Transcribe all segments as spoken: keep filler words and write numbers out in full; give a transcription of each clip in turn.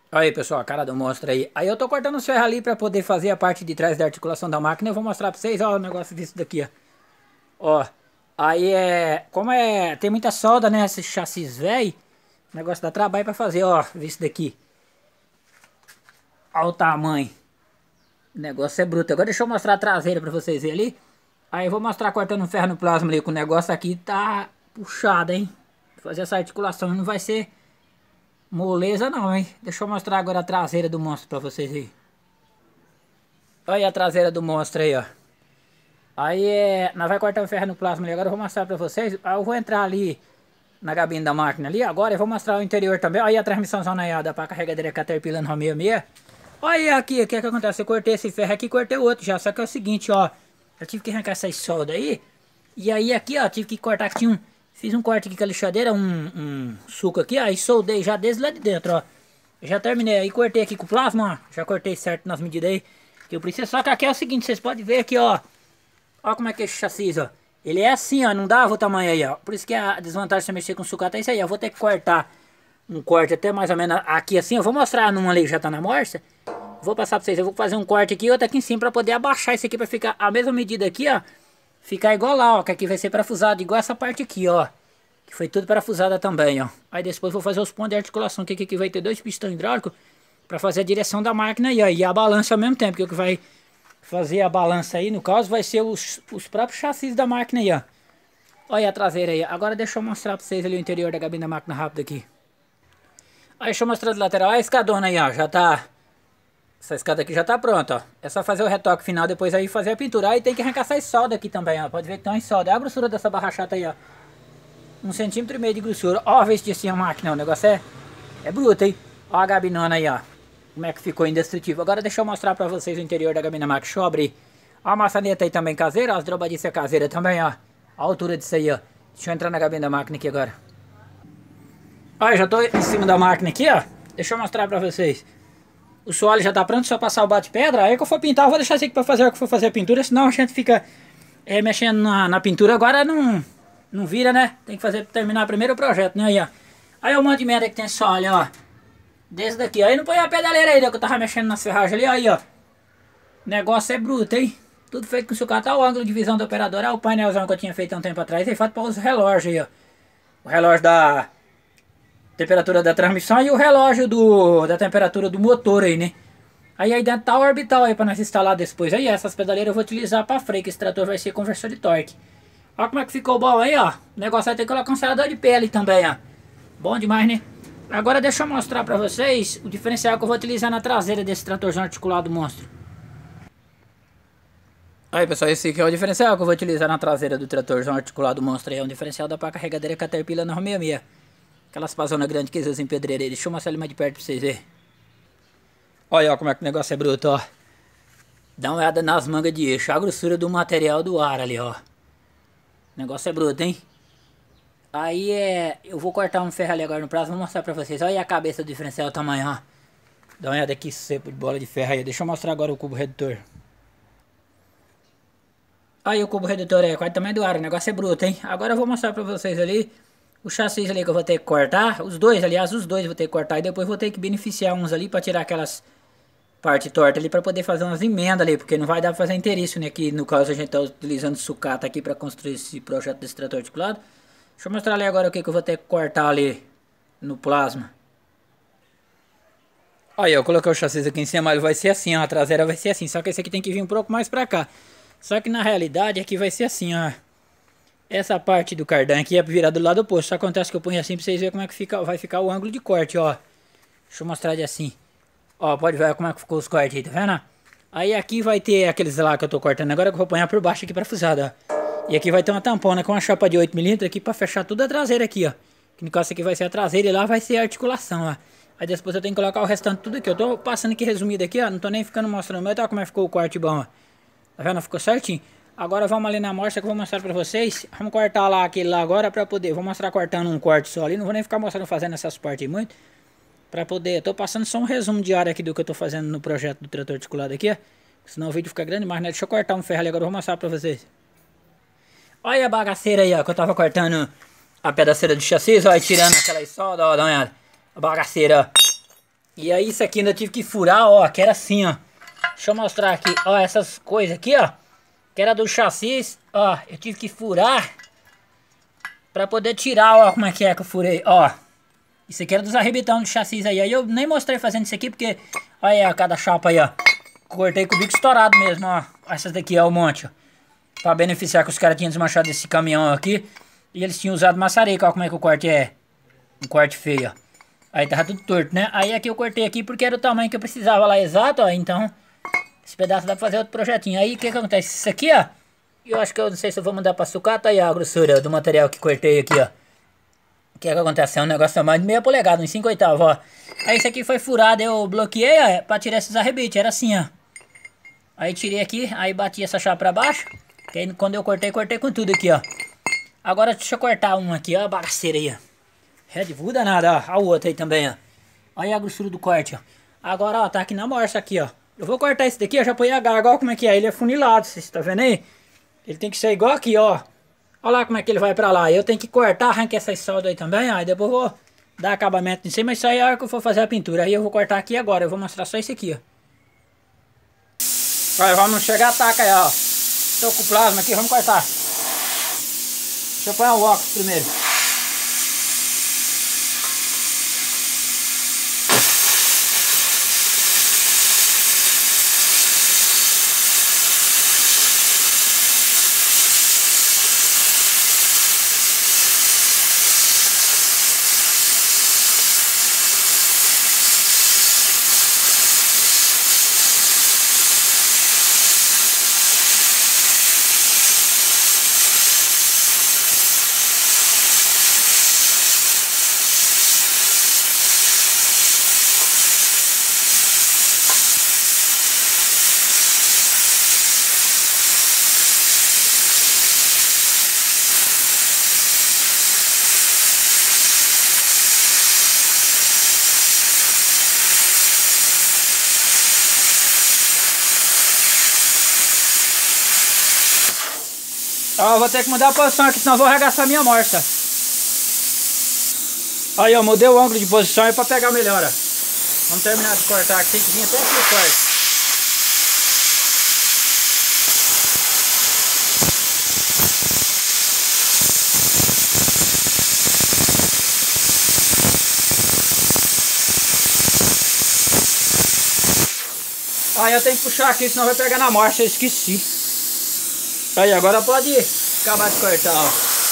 Aí pessoal, a cara do monstro aí. Aí eu tô cortando os ferros ali pra poder fazer a parte de trás da articulação da máquina. Eu vou mostrar pra vocês, ó, o negócio disso daqui, ó. Ó, aí é... Como é... Tem muita solda, né, esse chassis velho. O negócio dá trabalho pra fazer, ó. Vê isso daqui. Ó o tamanho. O negócio é bruto. Agora deixa eu mostrar a traseira pra vocês verem ali. Aí eu vou mostrar cortando um ferro no plasma ali. Que o negócio aqui tá puxado, hein. Fazer essa articulação não vai ser moleza não, hein. Deixa eu mostrar agora a traseira do monstro pra vocês aí. Olha aí a traseira do monstro aí, ó. Aí é... Nós vai cortar o ferro no plasma ali. Agora eu vou mostrar pra vocês. Aí eu vou entrar ali na gabine da máquina ali. Agora eu vou mostrar o interior também. Olha aí a transmissão zonaiada pra carregadeira Caterpillar no seis seis. Olha aqui, o que que acontece? Eu cortei esse ferro aqui e cortei o outro já. Só que é o seguinte, ó. Eu tive que arrancar essas soldas aí. E aí aqui, ó, tive que cortar. Tinha um, fiz um corte aqui com a lixadeira, um, um suco aqui, ó. E soldei já desde lá de dentro, ó. Eu já terminei. Aí cortei aqui com o plasma, ó. Já cortei certo nas medidas aí que eu preciso. Só que aqui é o seguinte, vocês podem ver aqui, ó. Ó como é que é esse chassi, ó. Ele é assim, ó. Não dava o tamanho aí, ó. Por isso que a desvantagem de você mexer com sucata é isso aí. Eu vou ter que cortar um corte até mais ou menos aqui assim. Eu vou mostrar numa ali que já tá na morsa. Vou passar pra vocês. Eu vou fazer um corte aqui e outro aqui em cima pra poder abaixar isso aqui pra ficar a mesma medida aqui, ó. Ficar igual lá, ó. Que aqui vai ser parafusado igual essa parte aqui, ó. Que foi tudo parafusada também, ó. Aí depois vou fazer os pontos de articulação. Que aqui vai ter dois pistões hidráulicos pra fazer a direção da máquina aí, ó. E a balança ao mesmo tempo. Que o que vai fazer a balança aí, no caso, vai ser os, os próprios chassis da máquina aí, ó. Olha a traseira aí. Agora deixa eu mostrar pra vocês ali o interior da gabine da máquina rápido aqui. Aí deixa eu mostrar do lateral. Olha a escadona aí, ó. Já tá... Essa escada aqui já tá pronta, ó. É só fazer o retoque final, depois aí fazer a pintura. Aí tem que arrancar essas soldas aqui também, ó. Pode ver que tem uma solda. Olha a grossura dessa barra chata aí, ó. Um centímetro e meio de grossura. Ó, vê se assim a máquina. O negócio é... É bruto, hein. Ó a gabinona aí, ó. Como é que ficou indestrutível. Agora deixa eu mostrar pra vocês o interior da gabina máquina. Deixa eu abrir. Ó a maçaneta aí também caseira. Ó, as drobadiças caseiras também, ó. A altura disso aí, ó. Deixa eu entrar na gabina da máquina aqui agora. Ó, eu já tô em cima da máquina aqui, ó. Deixa eu mostrar pra vocês. O soalho já tá pronto, só passar o bate-pedra. Aí que eu for pintar, eu vou deixar isso aqui pra fazer o que for fazer a pintura. Senão a gente fica é, mexendo na, na pintura. Agora não, não vira, né? Tem que fazer, terminar primeiro o projeto, né? Aí, ó. Aí o monte de merda que tem soalho, ó. Desse daqui. Aí não põe a pedaleira aí, que eu tava mexendo nas ferragens ali, aí, ó. O negócio é bruto, hein? Tudo feito com sucata. Olha o ângulo de visão do operador. Olha o painelzão que eu tinha feito há um tempo atrás. Aí falta para os relógios aí, ó. O relógio da temperatura da transmissão e o relógio do, da temperatura do motor aí, né? Aí aí dentro tá o orbital aí pra nós instalar depois. Aí essas pedaleiras eu vou utilizar pra freio, que esse trator vai ser conversor de torque. Olha como é que ficou bom aí, ó. O negócio vai ter que colocar um selador de pele também, ó. Bom demais, né? Agora deixa eu mostrar pra vocês o diferencial que eu vou utilizar na traseira desse tratorzão articulado monstro. Aí pessoal, esse aqui é o diferencial que eu vou utilizar na traseira do tratorzão articulado monstro aí. É um diferencial da pá carregadeira Caterpillar na seis seis. Aquelas pazonas grandes que eles usam em pedreira. Deixa eu mostrar ele mais de perto pra vocês verem. Olha ó, como é que o negócio é bruto, ó. Dá uma olhada nas mangas de eixo. A grossura do material do ar ali, ó. O negócio é bruto, hein? Aí é... Eu vou cortar um ferro ali agora no prazo. Vou mostrar pra vocês. Olha a cabeça do diferencial, o tamanho, ó. Dá uma olhada aqui, cepo de bola de ferro aí. Deixa eu mostrar agora o cubo redutor. Aí o cubo redutor é quase o tamanho do ar. O negócio é bruto, hein? Agora eu vou mostrar pra vocês ali o chassi ali que eu vou ter que cortar. Os dois, aliás, os dois eu vou ter que cortar. E depois vou ter que beneficiar uns ali pra tirar aquelas parte torta ali pra poder fazer umas emendas ali. Porque não vai dar pra fazer inteiriço, né? Que no caso a gente tá utilizando sucata aqui pra construir esse projeto desse trator articulado. Deixa eu mostrar ali agora o que que eu vou ter que cortar ali no plasma. Aí eu coloquei o chassi aqui em cima. Ele vai ser assim, ó. A traseira vai ser assim. Só que esse aqui tem que vir um pouco mais pra cá. Só que na realidade aqui vai ser assim, ó. Essa parte do cardan aqui é virada do lado oposto. Só acontece que eu ponho assim pra vocês verem como é que fica, vai ficar o ângulo de corte, ó. Deixa eu mostrar de assim. Ó, pode ver como é que ficou os cortes aí, tá vendo? Aí aqui vai ter aqueles lá que eu tô cortando agora, que eu vou pôr por baixo aqui parafusado, ó. E aqui vai ter uma tampona com uma chapa de oito milímetros aqui pra fechar tudo a traseira aqui, ó. Que no caso aqui vai ser a traseira e lá vai ser a articulação, ó. Aí depois eu tenho que colocar o restante tudo aqui. Eu tô passando aqui resumido aqui, ó. Não tô nem ficando mostrando, mas olha como é que ficou o corte bom, ó. Tá vendo? Ficou certinho. Agora vamos ali na amostra que eu vou mostrar pra vocês. Vamos cortar lá aquele lá agora pra poder... Vou mostrar cortando um corte só ali. Não vou nem ficar mostrando fazendo essas partes aí muito. Pra poder... Eu tô passando só um resumo diário aqui do que eu tô fazendo no projeto do trator articulado aqui, ó. Senão o vídeo fica grande demais, né? Deixa eu cortar um ferro ali agora. Eu vou mostrar pra vocês. Olha a bagaceira aí, ó. Que eu tava cortando a pedaceira do chassi, ó. E tirando aquela solda, ó. Dá uma olhada. A bagaceira, ó. E aí isso aqui ainda tive que furar, ó, que era assim, ó. Deixa eu mostrar aqui, ó, essas coisas aqui, ó. Que era do chassi, ó, eu tive que furar pra poder tirar, ó, como é que é que eu furei, ó. Isso aqui era dos arrebitão do chassi aí. Aí eu nem mostrei fazendo isso aqui porque, olha aí, cada chapa aí, ó. Cortei com o bico estourado mesmo, ó. Essas daqui, ó, o monte, ó. Pra beneficiar que os caras tinham desmanchado esse caminhão aqui. E eles tinham usado maçareca, ó como é que o corte é. Um corte feio, ó. Aí tava tudo torto, né? Aí aqui eu cortei aqui porque era o tamanho que eu precisava lá exato, ó. Então, esse pedaço dá pra fazer outro projetinho. Aí o que que acontece? Isso aqui, ó. Eu acho que eu não sei se eu vou mandar pra sucata aí a grossura do material que cortei aqui, ó. O que que acontece? É um negócio a mais de meia polegada, uns cinco oitavos, ó. Aí isso aqui foi furado, eu bloqueei, ó, pra tirar esses arrebites. Era assim, ó. Aí tirei aqui, aí bati essa chapa pra baixo. Que aí quando eu cortei, cortei com tudo aqui, ó. Agora deixa eu cortar um aqui, ó, a bagaceira aí, ó. Red Bull danada, ó. Olha o outro aí também, ó. Olha a grossura do corte, ó. Agora, ó, tá aqui na morsa aqui, ó. Eu vou cortar esse daqui, ó, já põe a garga, ó como é que é. Ele é funilado, vocês tá vendo aí? Ele tem que ser igual aqui, ó. Olha lá como é que ele vai pra lá. Eu tenho que cortar, arrancar essas soldas aí também, ó. Aí depois eu vou dar acabamento em cima. Mas isso aí é a hora que eu for fazer a pintura. Aí eu vou cortar aqui agora. Eu vou mostrar só esse aqui, ó. Olha, vamos chegar a taca aí, ó. Tô com o plasma aqui, vamos cortar. Deixa eu pôr o óculos primeiro. Ó, eu vou ter que mudar a posição aqui, senão eu vou arregaçar minha morsa. Aí, ó, mudei o ângulo de posição aí pra pegar melhor, ó. Vamos terminar de cortar aqui, tem que vir até aqui o corte. Aí eu tenho que puxar aqui, senão vai pegar na morsa, eu esqueci. Aí, agora pode acabar de cortar, ó.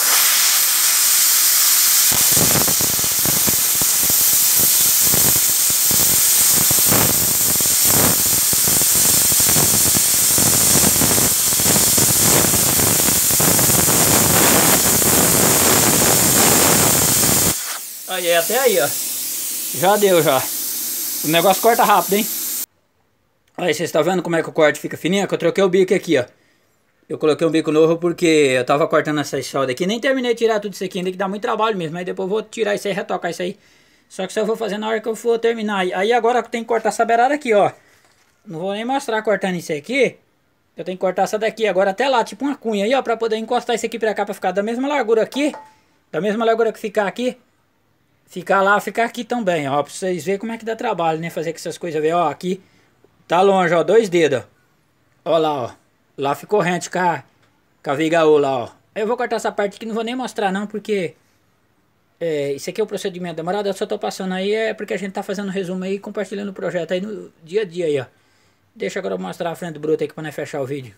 Aí, até aí, ó. Já deu, já. O negócio corta rápido, hein? Aí, vocês estão vendo como é que o corte fica fininho? Que eu troquei o bico aqui, ó. Eu coloquei um bico novo porque eu tava cortando essas soldas aqui. Nem terminei de tirar tudo isso aqui ainda, que dá muito trabalho mesmo. Aí depois eu vou tirar isso aí e retocar isso aí. Só que isso eu vou fazer na hora que eu for terminar. Aí agora eu tenho que cortar essa beirada aqui, ó. Não vou nem mostrar cortando isso aqui. Eu tenho que cortar essa daqui agora até lá, tipo uma cunha aí, ó. Pra poder encostar isso aqui pra cá, pra ficar da mesma largura aqui. Da mesma largura que ficar aqui. Ficar lá, ficar aqui também, ó. Pra vocês verem como é que dá trabalho, né? Fazer com essas coisas, ver, ó. Aqui tá longe, ó. Dois dedos, ó. Ó lá, ó. Lá ficou rente com a, com a vigaô lá, ó. Eu vou cortar essa parte aqui, não vou nem mostrar não, porque... É, isso aqui é o procedimento demorado, eu só tô passando aí, é porque a gente tá fazendo um resumo aí, compartilhando o projeto aí no dia a dia aí, ó. Deixa agora eu mostrar a frente bruta aqui pra nós fechar o vídeo.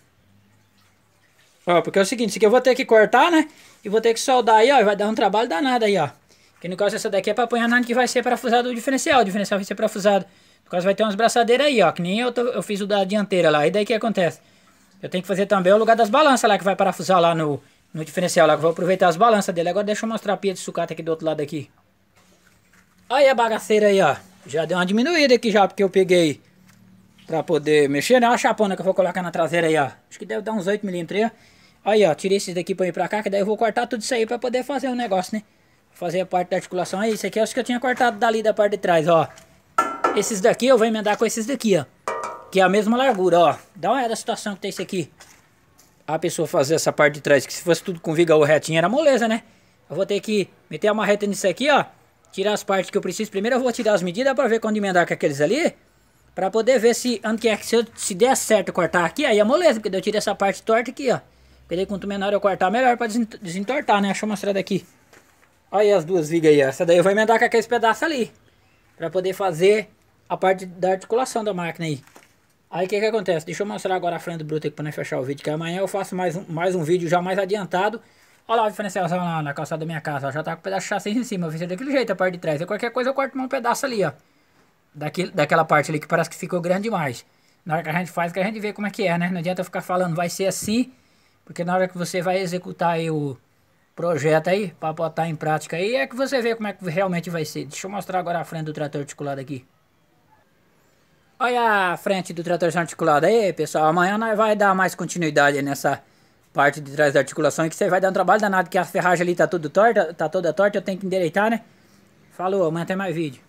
Ó, porque é o seguinte, isso aqui eu vou ter que cortar, né? E vou ter que soldar aí, ó, e vai dar um trabalho danado aí, ó. Que no caso essa daqui é pra apanhar nada que vai ser parafusado o diferencial, o diferencial vai ser parafusado. No caso vai ter umas braçadeiras aí, ó, que nem eu, tô, eu fiz o da dianteira lá, e daí o que acontece? Eu tenho que fazer também o lugar das balanças lá, que vai parafusar lá no, no diferencial lá, que eu vou aproveitar as balanças dele. Agora deixa eu mostrar a pia de sucata aqui do outro lado aqui. Aí a bagaceira aí, ó. Já deu uma diminuída aqui já, porque eu peguei pra poder mexer, né? Uma chapona que eu vou colocar na traseira aí, ó. Acho que deve dar uns oito milímetros aí, ó. Aí, ó, tirei esses daqui pra ir pra cá, que daí eu vou cortar tudo isso aí pra poder fazer o negócio, né? Fazer a parte da articulação aí. Isso aqui é os que eu tinha cortado dali da parte de trás, ó. Esses daqui eu vou emendar com esses daqui, ó. Que é a mesma largura, ó. Dá uma olhada da situação que tem isso aqui. A pessoa fazer essa parte de trás, que se fosse tudo com viga ou retinha era moleza, né? Eu vou ter que meter a marreta nisso aqui, ó. tirar as partes que eu preciso. Primeiro eu vou tirar as medidas para ver quando emendar com aqueles ali. Pra poder ver se, onde que é que se, eu, se der certo cortar aqui, aí é moleza, porque eu tirei essa parte torta aqui, ó. Porque quanto menor eu cortar, melhor pra desentortar, né? Deixa eu mostrar daqui. Olha aí as duas vigas aí, ó. Essa daí eu vou emendar com aqueles pedaços ali. Pra poder fazer a parte da articulação da máquina aí. Aí o que que acontece? Deixa eu mostrar agora a frente do bruto aqui pra não fechar o vídeo, que amanhã eu faço mais um, mais um vídeo já mais adiantado. Olha lá a diferenciação lá na calçada da minha casa, ó. Já tá com o pedaço de chassi em cima, eu fiz daquele jeito a parte de trás. E qualquer coisa eu corto um pedaço ali, ó. Daquele, daquela parte ali que parece que ficou grande demais. Na hora que a gente faz, que a gente vê como é que é, né? Não adianta eu ficar falando, vai ser assim. Porque na hora que você vai executar aí o projeto aí, pra botar em prática aí, é que você vê como é que realmente vai ser. Deixa eu mostrar agora a frente do trator articulado aqui. Olha a frente do trator articulado aí, pessoal. Amanhã nós vai dar mais continuidade nessa parte de trás da articulação. E que você vai dar um trabalho danado, que a ferragem ali tá tudo torta, tá toda torta, eu tenho que endireitar, né? Falou, amanhã tem mais vídeo.